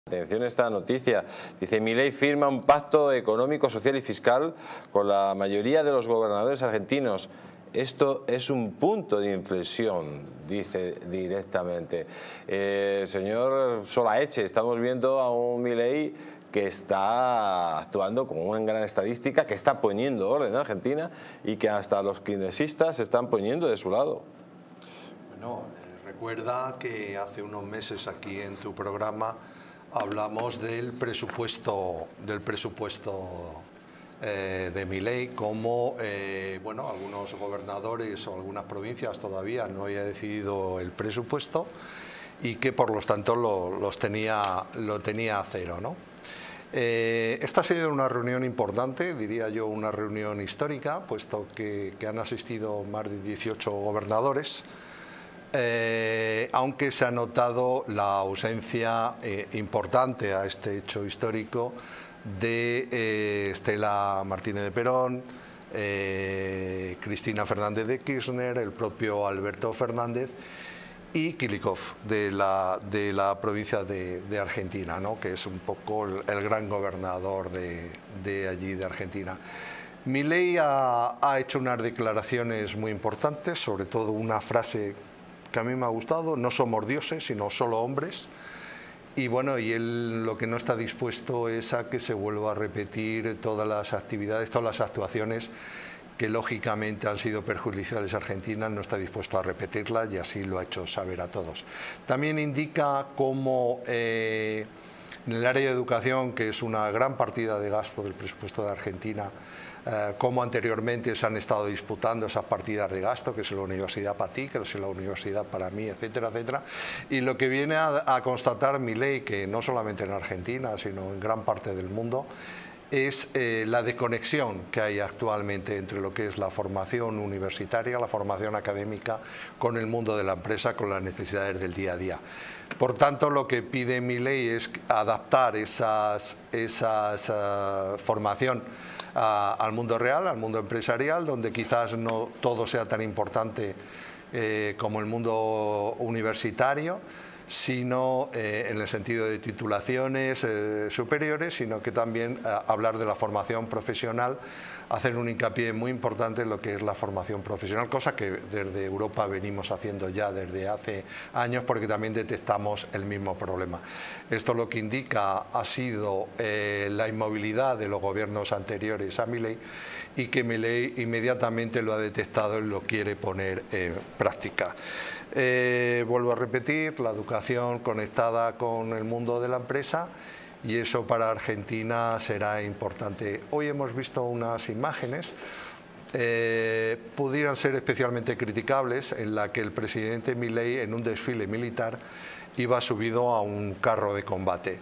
Atención a esta noticia. Dice: Milei firma un pacto económico, social y fiscal con la mayoría de los gobernadores argentinos. Esto es un punto de inflexión, dice directamente. Señor Solaeche, estamos viendo a un Milei que está actuando como una gran estadística, que está poniendo orden en Argentina y que hasta los keynesiistas se están poniendo de su lado. Bueno, recuerda que hace unos meses aquí en tu programa hablamos del presupuesto de Milei, como bueno, algunos gobernadores o algunas provincias todavía no había decidido el presupuesto y que por lo tanto lo tenía a cero, ¿no? Esta ha sido una reunión importante, diría yo una reunión histórica, puesto que han asistido más de 18 gobernadores. Aunque se ha notado la ausencia importante a este hecho histórico de Estela Martínez de Perón, Cristina Fernández de Kirchner, el propio Alberto Fernández y Kilikov de la provincia de Argentina, ¿no? Que es un poco el gran gobernador de allí de Argentina. Milei ha hecho unas declaraciones muy importantes, sobre todo una frase que a mí me ha gustado: no somos dioses, sino solo hombres. Y bueno, y él lo que no está dispuesto es a que se vuelva a repetir todas las actividades, todas las actuaciones que lógicamente han sido perjudiciales a Argentina. No está dispuesto a repetirlas y así lo ha hecho saber a todos. También indica cómo en el área de educación, que es una gran partida de gasto del presupuesto de Argentina, como anteriormente se han estado disputando esas partidas de gasto, que es la universidad para ti, que es la universidad para mí, etcétera, etcétera. Y lo que viene a constatar Milei, que no solamente en Argentina, sino en gran parte del mundo, es la desconexión que hay actualmente entre lo que es la formación universitaria, la formación académica, con el mundo de la empresa, con las necesidades del día a día. Por tanto, lo que pide Milei es adaptar esa formación al mundo real, al mundo empresarial, donde quizás no todo sea tan importante como el mundo universitario, sino en el sentido de titulaciones superiores, sino que también hablar de la formación profesional, hacer un hincapié muy importante en lo que es la formación profesional, cosa que desde Europa venimos haciendo ya desde hace años, porque también detectamos el mismo problema. Esto lo que indica ha sido la inmovilidad de los gobiernos anteriores a Milei, y que Milei inmediatamente lo ha detectado y lo quiere poner en práctica. Vuelvo a repetir, la educación conectada con el mundo de la empresa, y eso para Argentina será importante. Hoy hemos visto unas imágenes, pudieran ser especialmente criticables, en la que el presidente Milei en un desfile militar iba subido a un carro de combate.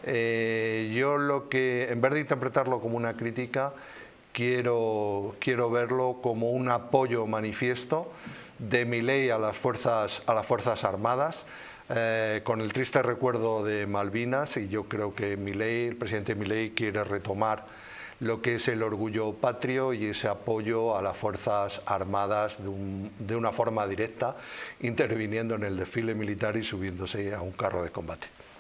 Yo en vez de interpretarlo como una crítica, quiero verlo como un apoyo manifiesto de Milei a las Fuerzas Armadas, con el triste recuerdo de Malvinas, y yo creo que el presidente Milei quiere retomar lo que es el orgullo patrio y ese apoyo a las Fuerzas Armadas de una forma directa, interviniendo en el desfile militar y subiéndose a un carro de combate.